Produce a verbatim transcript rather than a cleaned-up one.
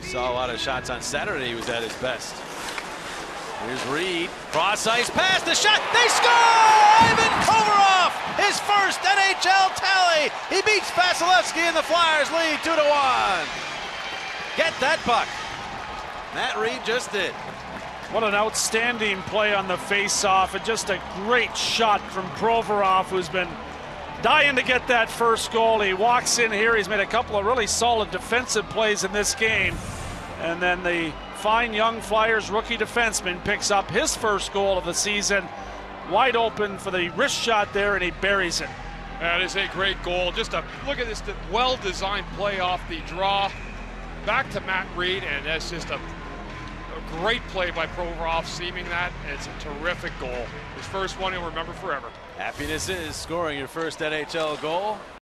Saw a lot of shots on Saturday. He was at his best. Here's Reed. Cross ice pass. The shot. They score! Ivan Komarov, his first N H L tally. He beats Vasilevsky and the Flyers lead two to one. Get that puck. Matt Reed just did. What an outstanding play on the face-off, and just a great shot from Provorov, who's been dying to get that first goal. He walks in here. He's made a couple of really solid defensive plays in this game. And then the fine young Flyers rookie defenseman picks up his first goal of the season. Wide open for the wrist shot there, and he buries it. That is a great goal. Just a look at this well-designed play off the draw. Back to Matt Reed, and that's just a, a great play by Provorov, seaming that. It's a terrific goal. His first one he'll remember forever. Happiness is scoring your first N H L goal.